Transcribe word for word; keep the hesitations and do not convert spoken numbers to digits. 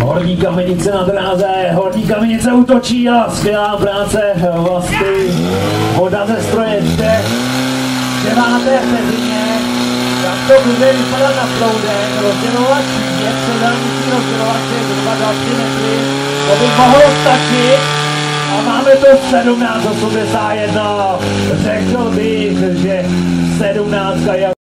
Horní Kamenice na dráze, Horní Kamenice útočí a skvělá práce Vlasty. Voda ze stroje jde v deváté vteřině. Jak to bude vypadat na proudech, rozdělovač je předelnící rozdělovač je zhruba dva tři metry. To by mohlo stačit a máme to sedmnáct osmdesát jedna. Řekl bych, že sedmnáct je